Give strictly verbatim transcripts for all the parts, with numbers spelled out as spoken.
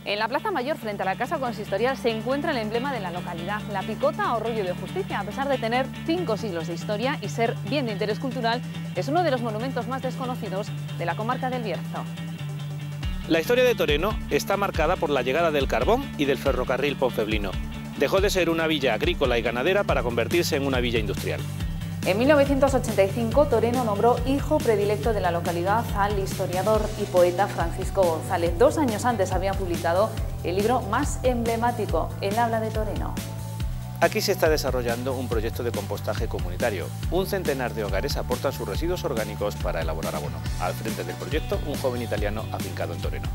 En la Plaza Mayor, frente a la Casa Consistorial, se encuentra el emblema de la localidad, la picota o rollo de justicia. A pesar de tener cinco siglos de historia y ser bien de interés cultural, es uno de los monumentos más desconocidos de la comarca del Bierzo. La historia de Toreno está marcada por la llegada del carbón y del ferrocarril ponfeblino. Dejó de ser una villa agrícola y ganadera para convertirse en una villa industrial. En mil novecientos ochenta y cinco, Toreno nombró hijo predilecto de la localidad al historiador y poeta Francisco González. Dos años antes había publicado el libro más emblemático, El habla de Toreno. Aquí se está desarrollando un proyecto de compostaje comunitario. Un centenar de hogares aportan sus residuos orgánicos para elaborar abono. Al frente del proyecto, un joven italiano afincado en Toreno.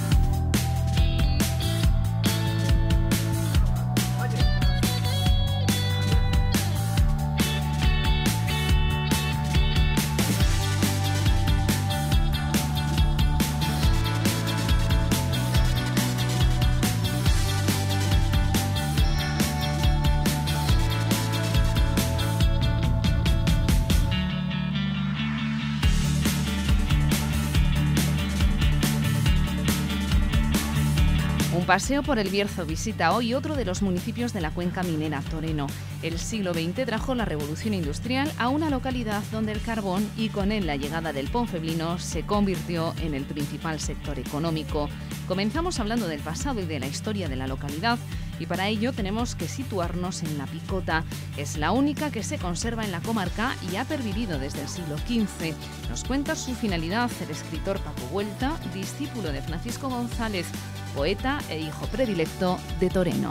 Un paseo por el Bierzo visita hoy otro de los municipios de la cuenca minera, Toreno. El siglo veinte trajo la revolución industrial a una localidad donde el carbón y con él la llegada del ponfeblino se convirtió en el principal sector económico. Comenzamos hablando del pasado y de la historia de la localidad y para ello tenemos que situarnos en la picota. Es la única que se conserva en la comarca y ha pervivido desde el siglo quince. Nos cuenta su finalidad el escritor Paco Vuelta, discípulo de Francisco González, poeta e hijo predilecto de Toreno.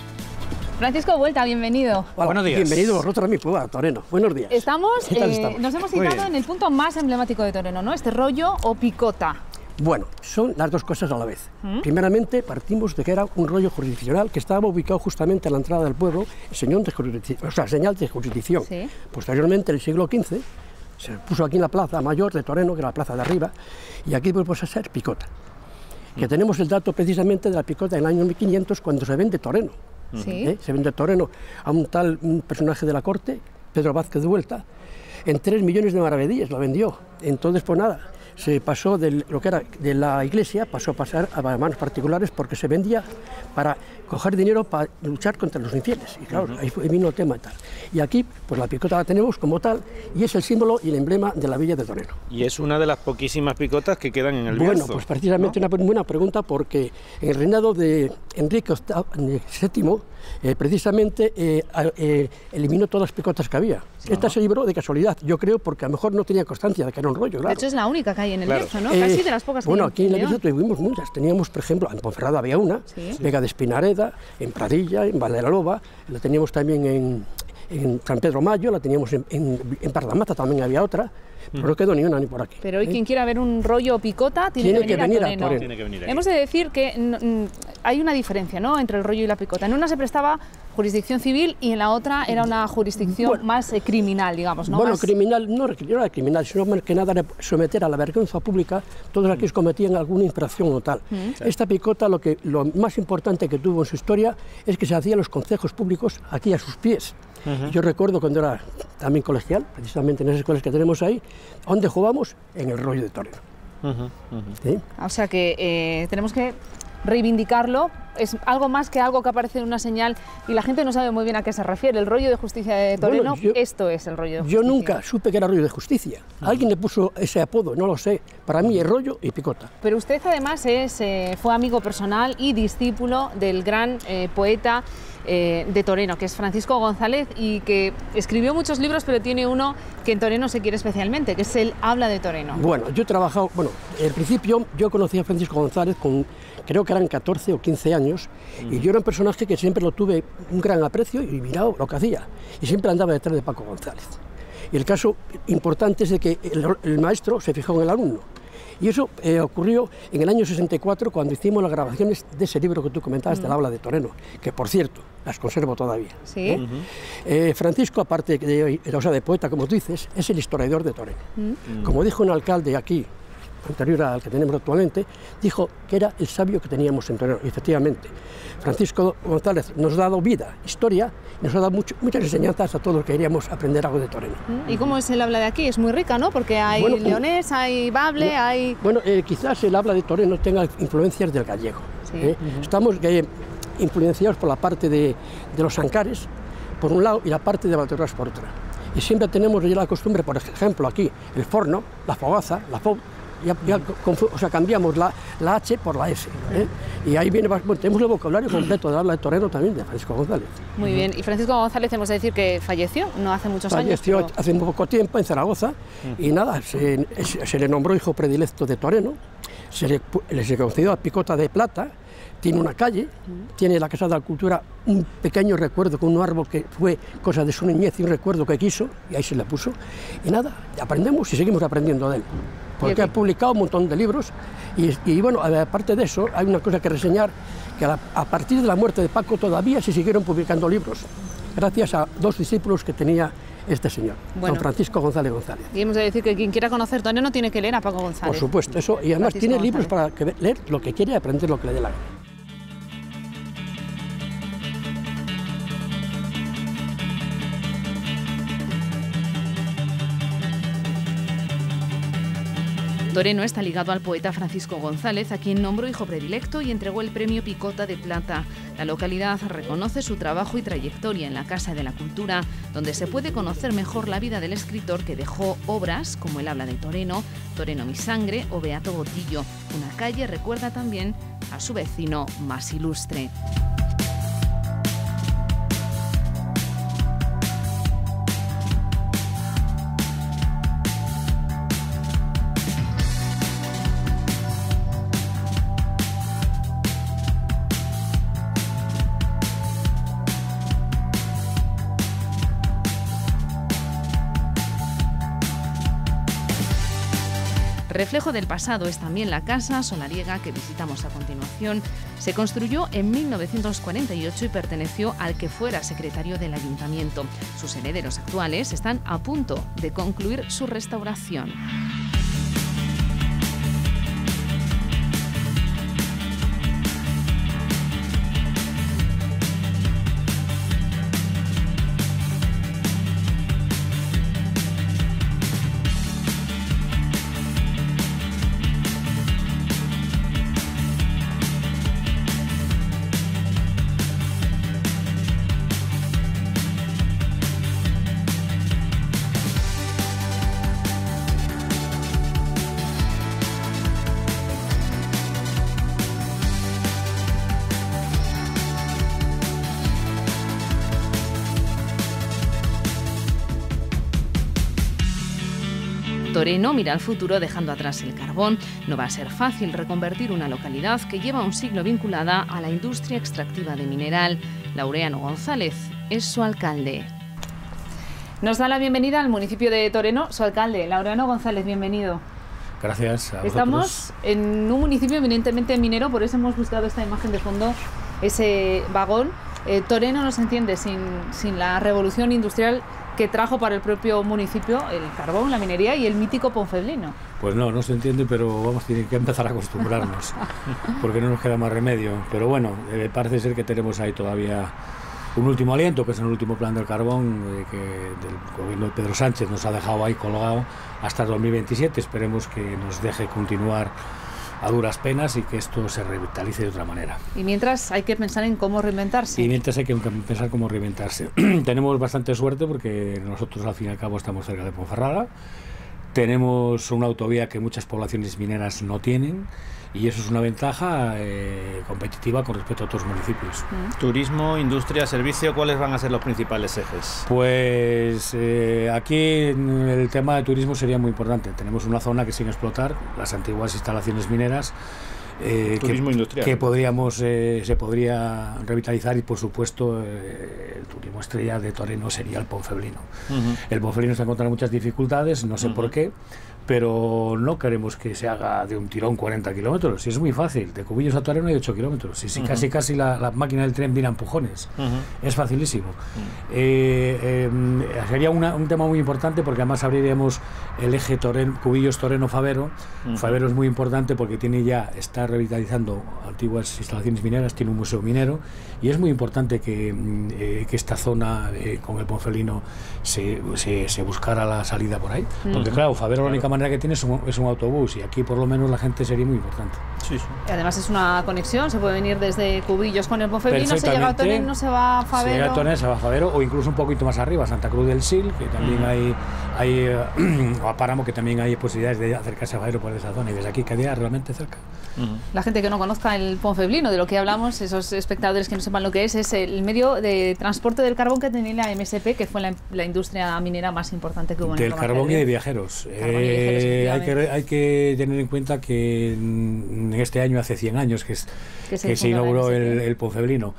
Francisco Vuelta, bienvenido. Hola, buenos días. Bienvenido vosotros a mi pueblo, a Toreno. Buenos días. Estamos, ¿Qué tal eh, estamos? Nos hemos citado en el punto más emblemático de Toreno, ¿no? Este rollo o picota. Bueno, son las dos cosas a la vez. ¿Mm? Primeramente, partimos de que era un rollo jurisdiccional que estaba ubicado justamente a la entrada del pueblo, señal de jurisdicción. O sea, señal de jurisdicción. Sí. Posteriormente, en el siglo quince, se puso aquí en la plaza mayor de Toreno, que era la plaza de arriba, y aquí pues a ser picota. Que tenemos el dato precisamente de la picota en el año mil quinientos, cuando se vende Toreno. Sí. ¿Eh? Se vende Toreno a un tal un personaje de la corte, Pedro Vázquez de Vuelta, en tres millones de maravedíes lo vendió. Entonces, pues nada, se pasó de lo que era de la iglesia, pasó a pasar a manos particulares porque se vendía para coger dinero para luchar contra los infieles. Y claro, uh-huh. ahí vino el tema y tal. Y aquí, pues la picota la tenemos como tal y es el símbolo y el emblema de la villa de Toreno. Y es una de las poquísimas picotas que quedan en el Bueno, Bierzo, pues precisamente, ¿no? Una buena pregunta, porque en el reinado de Enrique séptimo, eh, precisamente eh, eh, eliminó todas las picotas que había. Uh-huh. Esta se libró de casualidad, yo creo, porque a lo mejor no tenía constancia de que era un rollo, claro. De hecho, es la única que hay en el claro. Bierzo, ¿no? Eh, Casi de las pocas que Bueno, hay aquí en el León. Bierzo tuvimos muchas. Teníamos, por ejemplo, en Ponferrada había una, Sí. Vega de Espinareda, en Pradilla, en Valderaloba, la teníamos también en, en San Pedro Mayo, la teníamos en, en, en Pardamata, también había otra, pero no quedó ni una ni por aquí. Pero hoy ¿eh? quien quiera ver un rollo o picota tiene, Tiene que venir, que venir a, a Toreno. Toreno. Tiene que venir aquí. Hemos de decir que mm, hay una diferencia, ¿no?, entre el rollo y la picota. En una se prestaba jurisdicción civil y en la otra era una jurisdicción Bueno, más eh, criminal, digamos, ¿no? Bueno, más... criminal, no, no era criminal, sino más que nada era someter a la vergüenza pública todos aquellos que cometían alguna infracción o tal. Mm. Esta picota, lo, que, lo más importante que tuvo en su historia es que se hacía los concejos públicos aquí a sus pies. Uh-huh. Yo recuerdo cuando era también colegial, precisamente en esas escuelas que tenemos ahí, donde jugamos en el rollo de Toreno. Uh-huh, uh-huh. ¿Sí? O sea que eh, tenemos que reivindicarlo. Es algo más que algo que aparece en una señal y la gente no sabe muy bien a qué se refiere. El rollo de justicia de Toreno, bueno, yo, esto es el rollo de justicia. Yo nunca supe que era rollo de justicia. Uh-huh. Alguien le puso ese apodo, no lo sé. Para mí es rollo y picota. Pero usted además es, eh, fue amigo personal y discípulo del gran eh, poeta eh, de Toreno, que es Francisco González, y que escribió muchos libros, pero tiene uno que en Toreno se quiere especialmente, que es El habla de Toreno. Bueno, yo he trabajado, bueno, al principio yo conocí a Francisco González con, creo que eran catorce o quince años, uh-huh. y yo era un personaje que siempre lo tuve un gran aprecio y mirado lo que hacía, y siempre andaba detrás de Paco González. Y el caso importante es de que el, el maestro se fijó en el alumno. Y eso eh, ocurrió en el año sesenta y cuatro, cuando hicimos las grabaciones de ese libro que tú comentabas, uh-huh. del habla de Toreno, que por cierto, las conservo todavía. ¿Sí? ¿eh? Uh-huh. eh, Francisco, aparte de, o sea, de poeta, como tú dices, es el historiador de Toreno. Uh-huh. Como dijo un alcalde aquí, anterior al que tenemos actualmente, dijo que era el sabio que teníamos en Toreno. Y efectivamente, Francisco González nos ha dado vida, historia, y nos ha dado mucho, muchas enseñanzas a todos los que queríamos aprender algo de Toreno. ¿Y cómo es el habla de aquí? Es muy rica, ¿no? Porque hay bueno, leonés, hay bable, no, hay... Bueno, eh, quizás el habla de Toreno tenga influencias del gallego. Sí. ¿eh? Uh-huh. Estamos eh, influenciados por la parte de, de los ancares, por un lado, y la parte de Valdeorras por otra. Y siempre tenemos ya la costumbre, por ejemplo, aquí, el forno, la fogaza, la fo... Ya, ya, o sea, cambiamos la, la H por la S, ¿eh? Y ahí viene, bueno, tenemos el vocabulario completo de habla de Toreno también, de Francisco González. Muy bien, y Francisco González, hemos de decir que falleció no hace muchos falleció años. Falleció hace muy poco tiempo en Zaragoza, uh-huh. Y nada, se, se le nombró hijo predilecto de Toreno, se le, le se concedió a Picota de Plata, tiene una calle, uh-huh. Tiene la Casa de la Cultura un pequeño recuerdo con un árbol que fue cosa de su niñez y un recuerdo que quiso, y ahí se le puso, y nada, aprendemos y seguimos aprendiendo de él. Porque ha publicado un montón de libros y, y bueno, aparte de eso, hay una cosa que reseñar, que a, la, a partir de la muerte de Paco todavía se siguieron publicando libros, gracias a dos discípulos que tenía este señor, bueno, don Francisco González González. Y hemos de decir que quien quiera conocer Toreno tiene que leer a Paco González. Por supuesto, eso, y además Francisco tiene González. Libros para que, leer lo que quiere y aprender lo que le dé la gana. Toreno está ligado al poeta Francisco González, a quien nombró hijo predilecto y entregó el premio Picota de Plata. La localidad reconoce su trabajo y trayectoria en la Casa de la Cultura, donde se puede conocer mejor la vida del escritor que dejó obras como El habla de Toreno, Toreno mi sangre o Beato Botillo. Una calle recuerda también a su vecino más ilustre. Reflejo del pasado es también la casa solariega que visitamos a continuación. Se construyó en mil novecientos cuarenta y ocho y perteneció al que fuera secretario del ayuntamiento. Sus herederos actuales están a punto de concluir su restauración. Toreno mira al futuro dejando atrás el carbón. No va a ser fácil reconvertir una localidad que lleva un siglo vinculada a la industria extractiva de mineral. Laureano González es su alcalde. Nos da la bienvenida al municipio de Toreno, su alcalde, Laureano González, bienvenido. Gracias a Estamos vosotros. en un municipio eminentemente minero, por eso hemos buscado esta imagen de fondo, ese vagón. Eh, Toreno no se entiende sin, sin la revolución industrial que trajo para el propio municipio el carbón, la minería y el mítico Ponfeblino. Pues no, no se entiende, pero vamos, tiene que empezar a acostumbrarnos, porque no nos queda más remedio. Pero bueno, eh, parece ser que tenemos ahí todavía un último aliento, que es el último plan del carbón eh, que del gobierno de Pedro Sánchez nos ha dejado ahí colgado hasta el dos mil veintisiete. Esperemos que nos deje continuar a duras penas y que esto se revitalice de otra manera. Y mientras hay que pensar en cómo reinventarse. Y mientras hay que pensar cómo reinventarse. Tenemos bastante suerte porque nosotros al fin y al cabo estamos cerca de Ponferrada. Tenemos una autovía que muchas poblaciones mineras no tienen y eso es una ventaja eh, competitiva con respecto a otros municipios. Turismo, industria, servicio, ¿cuáles van a ser los principales ejes? Pues eh, aquí el tema de turismo sería muy importante. Tenemos una zona que sin explotar, las antiguas instalaciones mineras, eh, turismo que, industrial, que podríamos eh, se podría revitalizar y por supuesto eh, el turismo estrella de Toreno sería el Ponfeblino. Uh-huh. El Ponfeblino está encontrando muchas dificultades, no sé uh-huh. por qué, pero no queremos que se haga de un tirón cuarenta kilómetros, si es muy fácil, de Cubillos a Toreno hay ocho kilómetros, y si uh-huh. casi casi la, la máquina del tren viene a empujones, uh-huh. es facilísimo. Uh-huh. eh, eh, sería una, un tema muy importante, porque además abriríamos el eje Cubillos-Toreno-Favero. Uh-huh. Favero es muy importante porque tiene ya, está revitalizando antiguas instalaciones mineras, tiene un museo minero, y es muy importante que, eh, que esta zona eh, con el Ponfelino se, se, se buscara la salida por ahí, uh-huh. porque claro, Favero la única manera que tiene es un, es un autobús, y aquí por lo menos la gente sería muy importante. Sí, sí. Y además es una conexión, se puede venir desde Cubillos con el Ponfelino, se llega a Toreno, se va a Favero. Se llega a Toreno, se va a Favero, o incluso un poquito más arriba, Santa Cruz del Sil, que también uh-huh. hay, hay o a Páramo, que también hay posibilidades de acercarse a Favero por esa zona, y desde aquí quedaría realmente cerca. Uh-huh. La gente que no conozca el Ponfelino, de lo que hablamos, esos espectadores que no sepan lo que es, es el medio de transporte del carbón que tenía la M S P, que fue la, la industria minera más importante que hubo en el Del carbón y de viajeros. Eh, hay, que, hay que tener en cuenta que en este año, hace cien años, que, es, que se, que se inauguró el, el Ponfelino.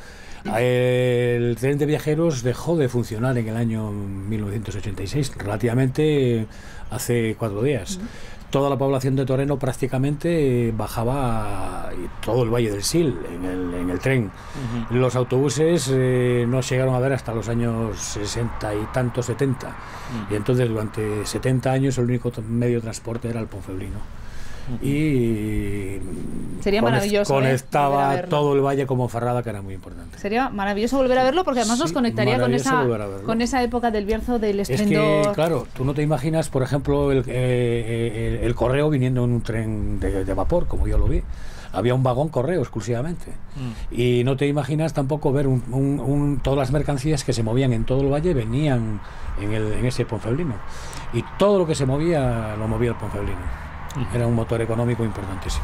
El tren de viajeros dejó de funcionar en el año mil novecientos ochenta y seis, relativamente hace cuatro días. Uh-huh. Toda la población de Toreno prácticamente bajaba a todo el Valle del Sil en el, en el tren. Uh-huh. Los autobuses eh, no llegaron a ver hasta los años sesenta y tantos, setenta. Uh-huh. Y entonces durante setenta años el único medio de transporte era el Ponfelino. Uh-huh. Y sería maravilloso conectaba ¿eh? todo el valle como Ferrada, que era muy importante. Sería maravilloso volver a verlo, porque además sí, nos conectaría con esa, con esa época del Bierzo, del esplendor. Es que, claro, tú no te imaginas, por ejemplo, el, eh, el, el correo viniendo en un tren de, de vapor, como yo lo vi. Había un vagón correo exclusivamente. Mm. Y no te imaginas tampoco ver un, un, un, todas las mercancías que se movían en todo el valle venían en, el, en ese Ponfelino. Y todo lo que se movía, lo movía el Ponfelino. Era un motor económico importantísimo.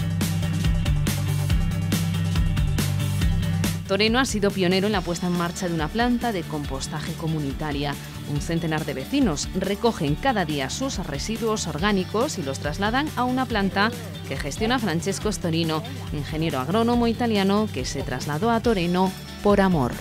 Toreno ha sido pionero en la puesta en marcha de una planta de compostaje comunitaria. Un centenar de vecinos recogen cada día sus residuos orgánicos y los trasladan a una planta que gestiona Francesco Storino, ingeniero agrónomo italiano que se trasladó a Toreno por amor.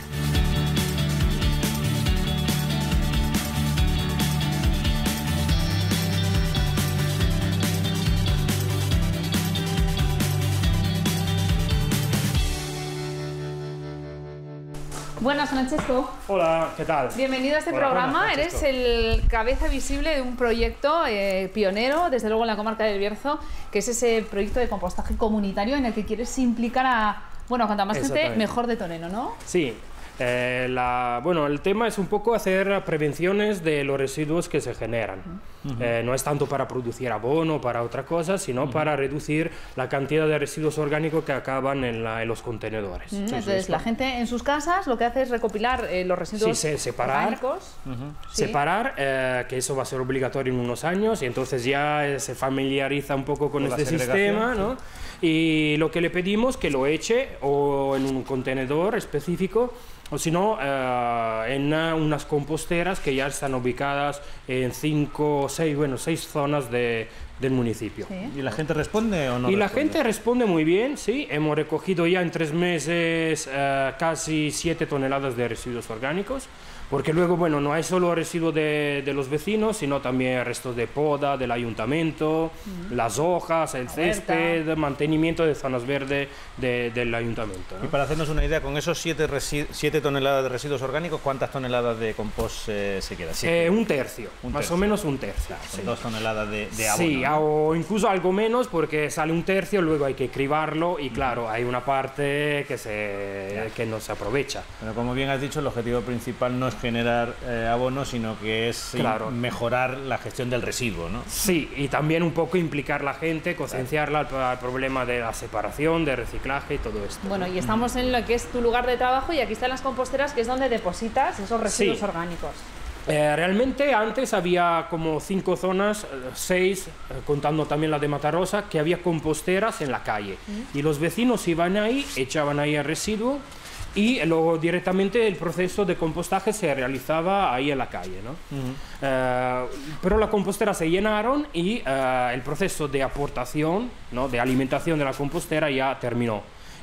Buenas, Francesco. Hola, ¿qué tal? Bienvenido a este Hola, programa. buenas, Eres el cabeza visible de un proyecto eh, pionero, desde luego en la comarca del Bierzo, que es ese proyecto de compostaje comunitario en el que quieres implicar a, bueno, a cuanta más gente, mejor de Toreno, ¿no? Sí. Eh, la, bueno, el tema es un poco hacer prevenciones de los residuos que se generan. Uh-huh. eh, no es tanto para producir abono, para otra cosa, sino uh-huh. para reducir la cantidad de residuos orgánicos que acaban en, la, en los contenedores. Uh-huh. Entonces, sí, la gente en sus casas lo que hace es recopilar eh, los residuos sí, se, separar, orgánicos. Uh-huh. sí. Separar, eh, que eso va a ser obligatorio en unos años, y entonces ya eh, se familiariza un poco con, con este sistema, ¿no? Sí. Y lo que le pedimos que lo eche o en un contenedor específico, o si no, eh, en uh, unas composteras que ya están ubicadas en cinco o seis, bueno, seis zonas de, del municipio. ¿Sí? ¿Y la gente responde o no? Y responde? La gente responde muy bien, sí. Hemos recogido ya en tres meses uh, casi siete toneladas de residuos orgánicos. Porque luego, bueno, no hay solo residuos de, de los vecinos, sino también restos de poda del ayuntamiento, uh-huh. las hojas, el césped, el mantenimiento de zonas verdes de, del ayuntamiento, ¿no? Y para hacernos una idea, con esos siete toneladas de residuos orgánicos, ¿cuántas toneladas de compost eh, se queda? Eh, un tercio, un más tercio. o menos un tercio. Claro, sí. Dos toneladas de, de abono. Sí, ¿no? O incluso algo menos, porque sale un tercio, luego hay que cribarlo y claro, hay una parte que, se, que no se aprovecha. Pero como bien has dicho, el objetivo principal no es generar eh, abono, sino que es claro. mejorar la gestión del residuo, ¿no? Sí, y también un poco implicar a la gente, concienciarla al, al problema de la separación, de reciclaje y todo esto. Bueno, y estamos en lo que es tu lugar de trabajo, y aquí están las composteras, que es donde depositas esos residuos sí. orgánicos. Eh, realmente antes había como cinco zonas, seis, eh, contando también la de Matarosa, que había composteras en la calle. Mm. Y los vecinos iban ahí, echaban ahí el residuo, y luego directamente el proceso de compostaje se realizaba ahí en la calle, ¿no? Uh-huh. eh, pero las composteras se llenaron y eh, el proceso de aportación, ¿no?, de alimentación de la compostera ya terminó.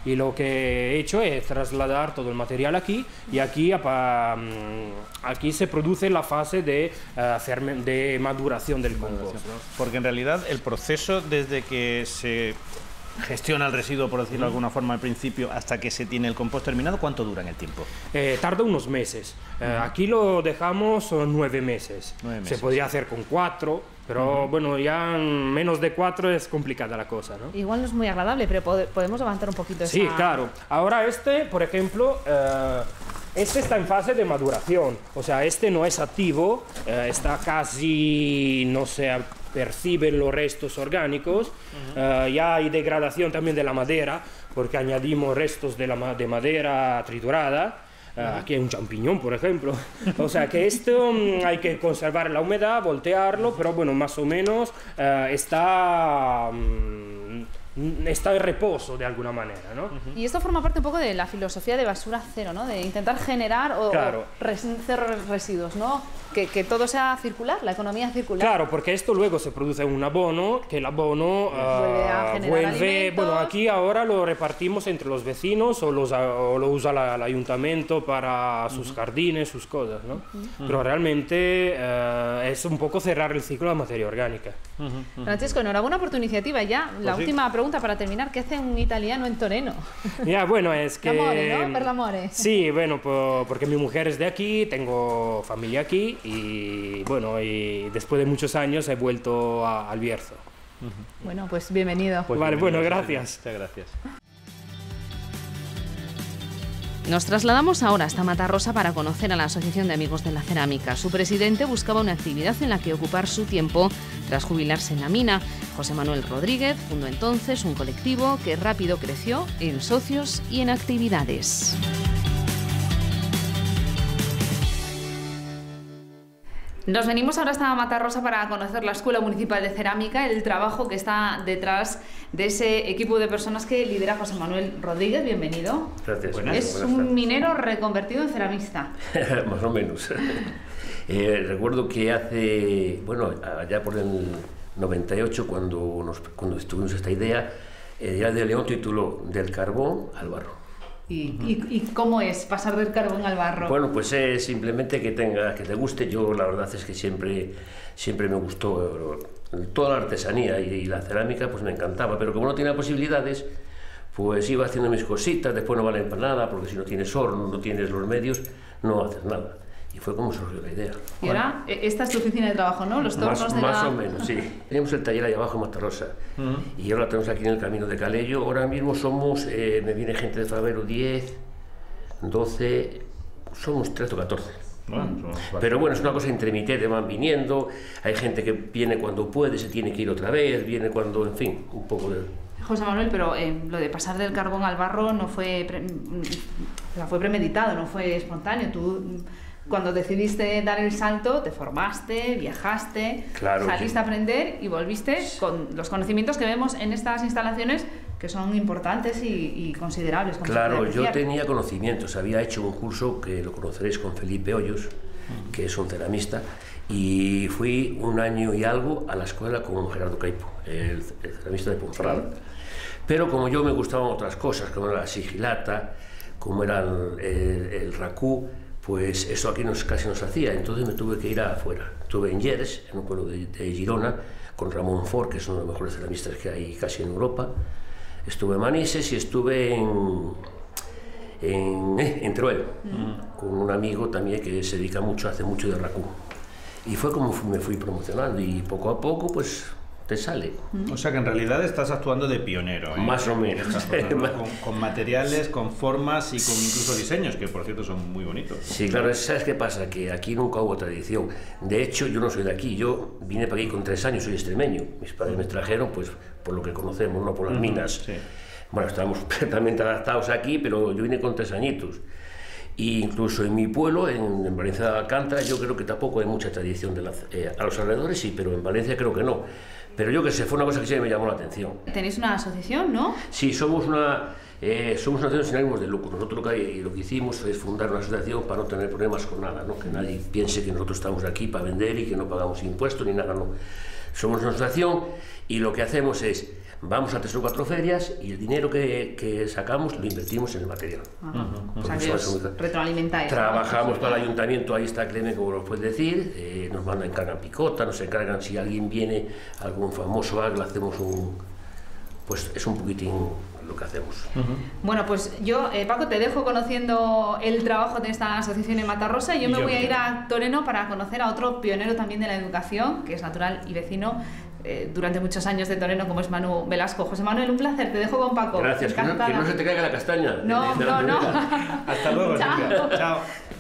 Y lo que he hecho es trasladar todo el material aquí y aquí, aquí se produce la fase de, uh, de maduración del compost, ¿no? Porque en realidad el proceso desde que se gestiona el residuo, por decirlo de alguna forma, al principio, hasta que se tiene el compost terminado, ¿cuánto dura en el tiempo? Eh, tarda unos meses. Eh, aquí lo dejamos nueve meses. nueve meses. Se podría hacer con cuatro, pero uh-huh. bueno, ya menos de cuatro es complicada la cosa, ¿no? Igual no es muy agradable, pero pod podemos avanzar un poquito esa... Sí, claro. Ahora este, por ejemplo, eh, este está en fase de maduración. O sea, este no es activo, eh, está casi, no sé, perciben los restos orgánicos. Uh-huh. uh, ya hay degradación también de la madera, porque añadimos restos de, la, de madera triturada. Uh, uh-huh. Aquí hay un champiñón, por ejemplo. O sea que esto um, hay que conservar la humedad, voltearlo, pero bueno, más o menos uh, está... Um, está en reposo de alguna manera, ¿no? Uh-huh. Y esto forma parte un poco de la filosofía de basura cero, ¿no? De intentar generar o, claro. o res, cero residuos, ¿no? Que, que todo sea circular, la economía circular. Claro, porque esto luego se produce un abono, que el abono vuelve, a uh, vuelve bueno, aquí ahora lo repartimos entre los vecinos o, los, o lo usa la, el ayuntamiento para sus uh-huh. jardines, sus cosas, ¿no? Uh-huh. Pero realmente uh, es un poco cerrar el ciclo de la materia orgánica. Uh-huh. Uh-huh. Francesco, enhorabuena por tu iniciativa. Ya, la pues última sí. pregunta para terminar, ¿qué hace un italiano en Toreno? Ya, bueno, es que... L'amore, ¿no? Per l'amore. Sí, bueno, por, porque mi mujer es de aquí, tengo familia aquí y, bueno, y después de muchos años he vuelto a, al Bierzo. Uh-huh. Bueno, pues bienvenido. Pues vale, bienvenido, bueno, gracias. Muchas gracias. Nos trasladamos ahora hasta Matarrosa para conocer a la Asociación de Amigos de la Cerámica. Su presidente buscaba una actividad en la que ocupar su tiempo tras jubilarse en la mina. José Manuel Rodríguez fundó entonces un colectivo que rápido creció en socios y en actividades. Nos venimos ahora hasta Matarrosa para conocer la Escuela Municipal de Cerámica, el trabajo que está detrás de ese equipo de personas que lidera José Manuel Rodríguez. Bienvenido. Gracias. Buenas, es buenas un tardes. Minero reconvertido en ceramista. Más o menos. eh, recuerdo que hace, bueno, allá por el noventa y ocho, cuando, nos, cuando tuvimos esta idea, eh, Díaz de León tituló Del carbón al barro. ¿Y, y, ¿Y cómo es pasar del carbón al barro? Bueno, pues es simplemente que tenga, que te guste. Yo la verdad es que siempre, siempre me gustó toda la artesanía y, y la cerámica, pues me encantaba, pero como no tenía posibilidades, pues iba haciendo mis cositas. Después no valen para nada, porque si no tienes horno, no tienes los medios, no haces nada. Y fue como surgió la idea. Y ahora, bueno, esta es tu oficina de trabajo, ¿no? Los tornos más, de más la... o menos, sí. Teníamos el taller ahí abajo en Matarrosa. Uh-huh. Y ahora tenemos aquí en el Camino de Calello. Ahora mismo somos, eh, me viene gente de Favero, diez, doce, somos trece o catorce. Bueno, pero bueno, es una cosa intermitente, van viniendo, hay gente que viene cuando puede, se tiene que ir otra vez, viene cuando, en fin, un poco de... José Manuel, pero eh, lo de pasar del carbón al barro no fue, pre... fue premeditado, no fue espontáneo. Tú... Cuando decidiste dar el salto, te formaste, viajaste, claro, saliste sí. a aprender y volviste con los conocimientos que vemos en estas instalaciones, que son importantes y, y considerables. Claro, yo tenía conocimientos, había hecho un curso que lo conoceréis con Felipe Hoyos, uh-huh. que es un ceramista, y fui un año y algo a la escuela con Gerardo Caipo, el, el ceramista de Ponferrada. Sí. Pero como yo me gustaban otras cosas, como era la sigilata, como era el, el, el racú, pues eso aquí nos, casi nos hacía, entonces me tuve que ir afuera. Estuve en Llers, en un pueblo de, de Girona, con Ramón Fort, que es uno de los mejores ceramistas que hay casi en Europa. Estuve en Manises y estuve en, en, eh, en Teruel, mm. con un amigo también que se dedica mucho, hace mucho de racú. Y fue como me fui promocionando y poco a poco pues te sale. O sea que en realidad estás actuando de pionero, ¿eh? Más o menos. con, con materiales, con formas y con incluso diseños, que por cierto son muy bonitos. Sí, claro, ¿sabes qué pasa? Que aquí nunca hubo tradición. De hecho, yo no soy de aquí, yo vine para aquí con tres años, soy extremeño. Mis padres me trajeron, pues, por lo que conocemos, no por las minas. Sí. Bueno, estábamos perfectamente adaptados aquí, pero yo vine con tres añitos. Y incluso en mi pueblo, en, en Valencia de Alcántara, yo creo que tampoco hay mucha tradición de la, eh, a los alrededores sí, pero en Valencia creo que no. Pero yo que sé, fue una cosa que sí me llamó la atención. Tenéis una asociación, ¿no? Sí, somos una, eh, somos una asociación sin ánimos de lucro. Nosotros lo que, lo que hicimos es fundar una asociación para no tener problemas con nada, ¿no? Que nadie piense que nosotros estamos aquí para vender y que no pagamos impuestos ni nada, no. Somos una asociación y lo que hacemos es vamos a tres o cuatro ferias y el dinero que, que sacamos lo invertimos en el material. Ajá. Uh-huh. O sea, que os retroalimentáis. Trabajamos, ¿no?, para el ayuntamiento, ahí está Clemen, como nos puede decir, eh, nos mandan, encargan picota, nos encargan si alguien viene, algún famoso, algo, hacemos un... pues es un poquitín lo que hacemos. Uh-huh. Bueno, pues yo, eh, Paco, te dejo conociendo el trabajo de esta asociación en Matarrosa y yo y me yo voy a ir a Toreno para conocer a otro pionero también de la educación, que es natural y vecino eh, durante muchos años de Toreno, como es Manu Velasco. José Manuel, un placer, te dejo con Paco. Gracias, que no, que no se te caiga la castaña. No, de, de no, no. Hasta luego, Chao. Silvia. Chao.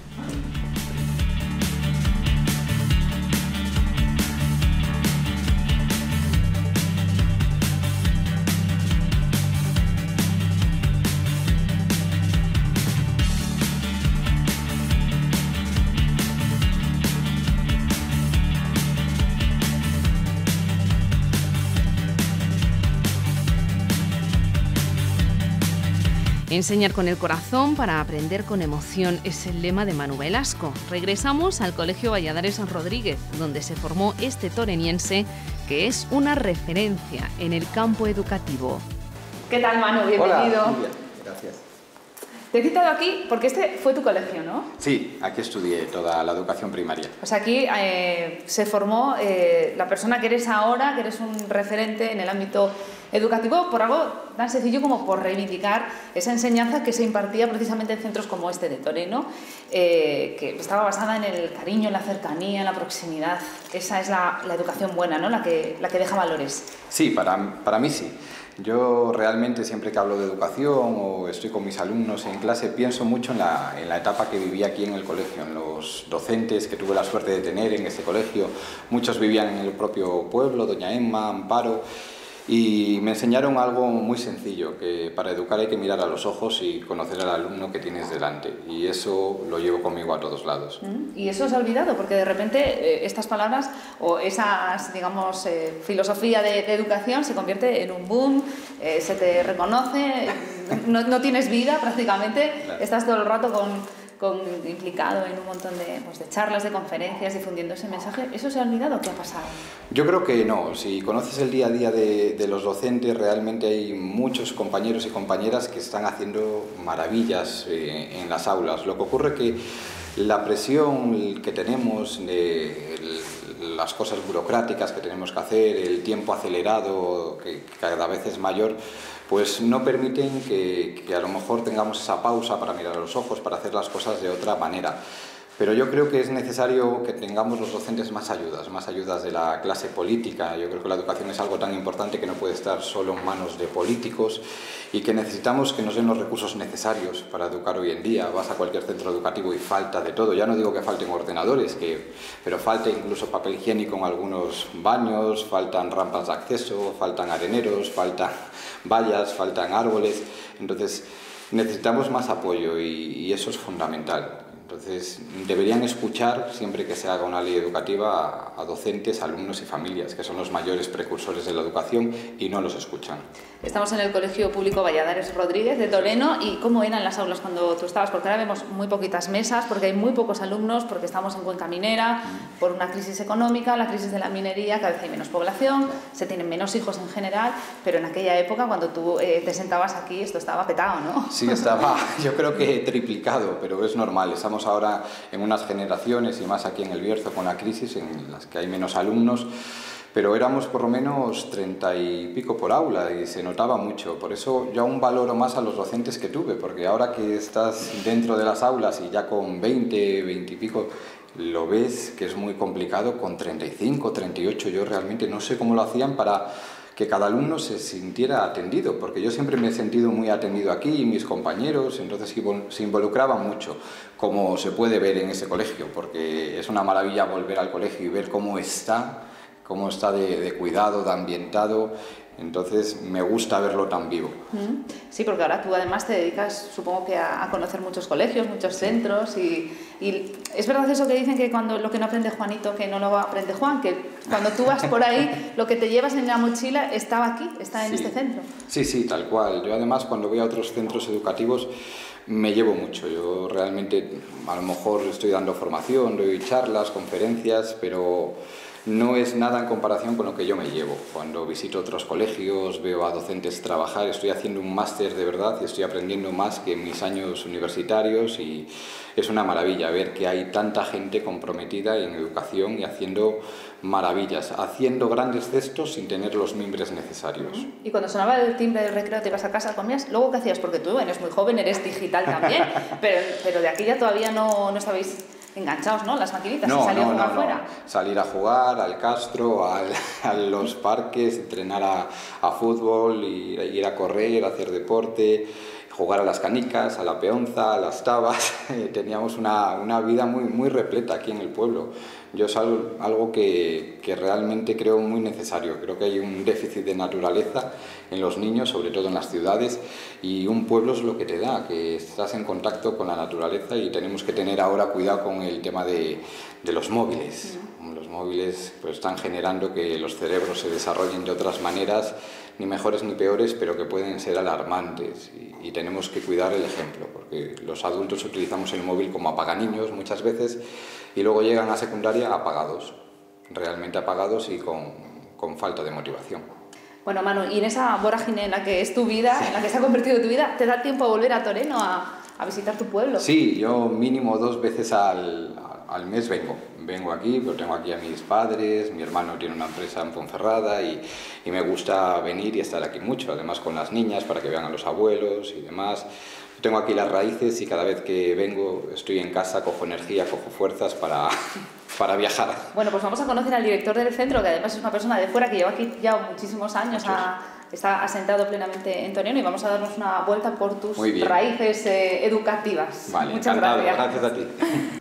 Enseñar con el corazón para aprender con emoción es el lema de Manu Velasco. Regresamos al Colegio Valladares Rodríguez, donde se formó este toreniense, que es una referencia en el campo educativo. ¿Qué tal, Manu? Bienvenido. Hola, muy bien, gracias. Te he citado aquí porque este fue tu colegio, ¿no? Sí, aquí estudié toda la educación primaria. Pues aquí eh, se formó eh, la persona que eres ahora, que eres un referente en el ámbito educativo, por algo tan sencillo como por reivindicar esa enseñanza que se impartía precisamente en centros como este de Toreno, eh, que estaba basada en el cariño, en la cercanía, en la proximidad. Esa es la, la educación buena, ¿no? La que, la que deja valores. Sí, para, para mí sí. Yo realmente siempre que hablo de educación o estoy con mis alumnos en clase pienso mucho en la, en la etapa que viví aquí en el colegio, en los docentes que tuve la suerte de tener en este colegio. Muchos vivían en el propio pueblo, Doña Emma, Amparo, y me enseñaron algo muy sencillo, que para educar hay que mirar a los ojos y conocer al alumno que tienes delante, y eso lo llevo conmigo a todos lados. Y eso se ha olvidado, porque de repente eh, estas palabras o esas, digamos, eh, filosofía de, de educación se convierte en un boom, eh, se te reconoce, no, no tienes vida prácticamente, claro. Estás todo el rato con... Con, implicado en un montón de, pues, de charlas, de conferencias, difundiendo ese mensaje. ¿Eso se ha olvidado? ¿Qué ha pasado? Yo creo que no. Si conoces el día a día de, de los docentes, realmente hay muchos compañeros y compañeras que están haciendo maravillas eh, en las aulas. Lo que ocurre es que la presión que tenemos, de el, las cosas burocráticas que tenemos que hacer, el tiempo acelerado que cada vez es mayor, pues no permiten que, que a lo mejor tengamos esa pausa para mirar a los ojos, para hacer las cosas de otra manera. Pero yo creo que es necesario que tengamos los docentes más ayudas, más ayudas de la clase política. Yo creo que la educación es algo tan importante que no puede estar solo en manos de políticos y que necesitamos que nos den los recursos necesarios para educar hoy en día. Vas a cualquier centro educativo y falta de todo. Ya no digo que falten ordenadores, que, pero falta incluso papel higiénico en algunos baños, faltan rampas de acceso, faltan areneros, faltan vallas, faltan árboles. Entonces necesitamos más apoyo y, y eso es fundamental. Entonces, deberían escuchar, siempre que se haga una ley educativa, a, a docentes, alumnos y familias, que son los mayores precursores de la educación, y no los escuchan. Estamos en el Colegio Público Valladares Rodríguez de Toreno. ¿Y cómo eran las aulas cuando tú estabas? Porque ahora vemos muy poquitas mesas, porque hay muy pocos alumnos, porque estamos en cuenca minera, por una crisis económica, la crisis de la minería, cada vez hay menos población, se tienen menos hijos en general, pero en aquella época, cuando tú eh, te sentabas aquí, esto estaba petado, ¿no? Sí, estaba, yo creo que triplicado, pero es normal. Estamos ahora en unas generaciones, y más aquí en El Bierzo con la crisis, en las que hay menos alumnos, pero éramos por lo menos treinta y pico por aula y se notaba mucho. Por eso yo aún valoro más a los docentes que tuve, porque ahora que estás dentro de las aulas y ya con veinte, veinte y pico, lo ves que es muy complicado. Con treinta y cinco, treinta y ocho, yo realmente no sé cómo lo hacían para que cada alumno se sintiera atendido, porque yo siempre me he sentido muy atendido aquí y mis compañeros, entonces se involucraban mucho, como se puede ver en ese colegio, porque es una maravilla volver al colegio y ver cómo está, cómo está de, de cuidado, de ambientado. Entonces me gusta verlo tan vivo. Sí, porque ahora tú además te dedicas, supongo que a, a conocer muchos colegios, muchos centros, y, y es verdad eso que dicen, que cuando lo que no aprende Juanito, que no lo aprende Juan, que cuando tú vas por ahí, lo que te llevas en la mochila estaba aquí, está en sí. este centro. Sí, sí, tal cual. Yo además cuando voy a otros centros educativos me llevo mucho. Yo realmente a lo mejor estoy dando formación, doy charlas, conferencias, pero no es nada en comparación con lo que yo me llevo. Cuando visito otros colegios, veo a docentes trabajar, estoy haciendo un máster de verdad y estoy aprendiendo más que en mis años universitarios, y es una maravilla ver que hay tanta gente comprometida en educación y haciendo maravillas, haciendo grandes cestos sin tener los mimbres necesarios. Y cuando sonaba el timbre del recreo, te ibas a casa, comías, ¿luego qué hacías? Porque tú eres muy joven, eres digital también, pero, pero de aquí ya todavía no, no estabais enganchados, ¿no? Las maquinitas, no, y salir no, a jugar no, fuera. No. Salir a jugar al Castro, al, a los parques, entrenar a, a fútbol, ir, ir a correr, hacer deporte, jugar a las canicas, a la peonza, a las tabas. Teníamos una, una vida muy, muy repleta aquí en el pueblo. Yo es algo, algo que, que realmente creo muy necesario. Creo que hay un déficit de naturaleza en los niños, sobre todo en las ciudades, y un pueblo es lo que te da, que estás en contacto con la naturaleza, y tenemos que tener ahora cuidado con el tema de, de los móviles. Los móviles pues, están generando que los cerebros se desarrollen de otras maneras, ni mejores ni peores, pero que pueden ser alarmantes, y, y tenemos que cuidar el ejemplo, porque los adultos utilizamos el móvil como apaganiños muchas veces, y luego llegan a secundaria apagados, realmente apagados y con, con falta de motivación. Bueno, Manu, y en esa vorágine en la que es tu vida, en la que se ha convertido tu vida, ¿te da tiempo a volver a Toreno a, a visitar tu pueblo? Sí, yo mínimo dos veces al, al mes vengo. Vengo aquí, pero tengo aquí a mis padres, mi hermano tiene una empresa en Ponferrada, y, y me gusta venir y estar aquí mucho, además con las niñas, para que vean a los abuelos y demás. Tengo aquí las raíces, y cada vez que vengo estoy en casa, cojo energía, cojo fuerzas para, para viajar. Bueno, pues vamos a conocer al director del centro, que además es una persona de fuera que lleva aquí ya muchísimos años, a, está asentado plenamente en Toreno, y vamos a darnos una vuelta por tus raíces eh, educativas. Vale, muchas encantado, gracias. Gracias a ti.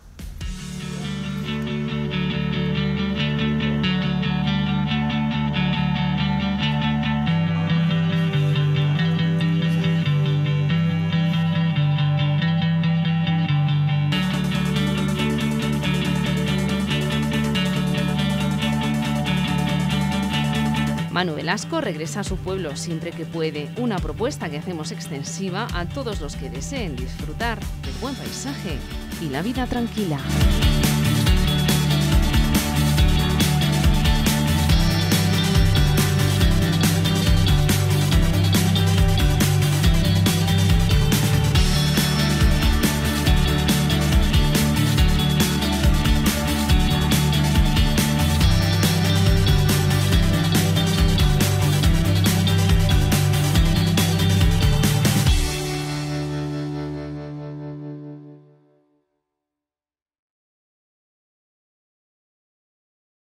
Manu Velasco regresa a su pueblo siempre que puede, una propuesta que hacemos extensiva a todos los que deseen disfrutar del buen paisaje y la vida tranquila.